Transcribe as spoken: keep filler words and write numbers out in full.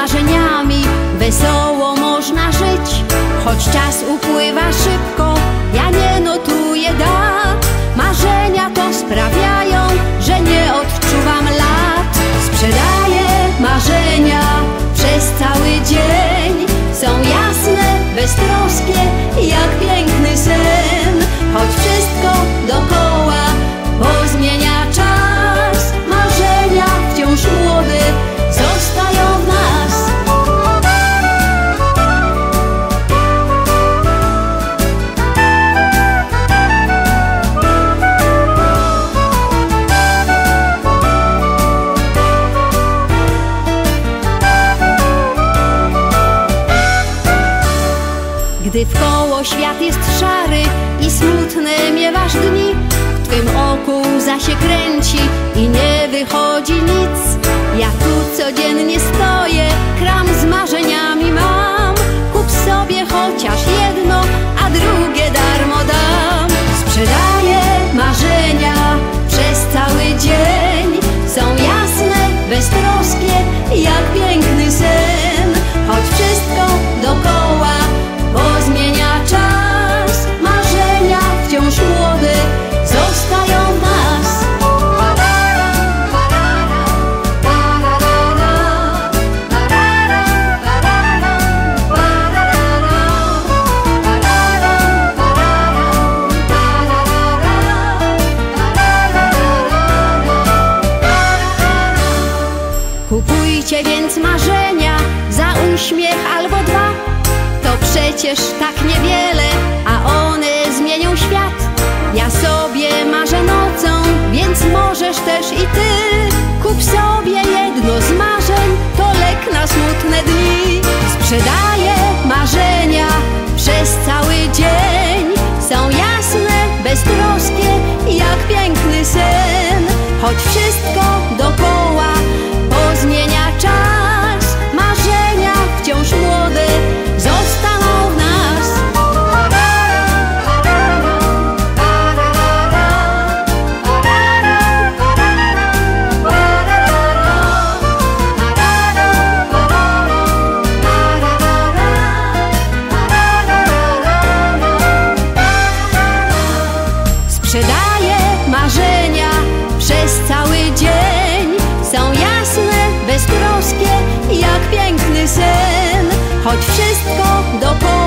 marzeniami wesoło można żyć. Choć czas upływa szybko, ja nie notuję dat. Marzenia to sprawiają, że nie odczuwam lat. Sprzedaję marzenia przez cały dzień. Są jasne, beztroskie, jak piękny sen. Choć wszystko dokoła pozmienia czas, marzenia wciąż młode zostają w nas. Gdy wkoło świat jest szary i smutne miewasz dni, w twym oku łza się kręci i nie wychodzi nic. Ja tu codziennie stoję, kram z marzeniami mam. Kup sobie chociaż jedno, a drugie darmo dam. Sprzedaję marzenia przez cały dzień. Są jasne, beztroskie, jak piękny sen. Choć wszystko dokoła pozmienia czas, marzenia wciąż młode zostają w nas. Kupujcie więc marzenia za uśmiech albo dwa. To przecież tak niewiele, a one zmienią świat. Ja sobie marzę nocą, więc możesz też i ty. Kup sobie jedno z marzeń, to lek na smutne dni. Sprzedaję marzenia przez cały dzień. Są jasne, beztroskie, jak piękny sen. Choć wszystko dokoła pozmienia czas, marzenia wciąż młode zostaną w nas. Sprzedaję marzenia przez cały dzień. Są jasne, beztroskie, jak piękny sen. Choć wszystko dokoła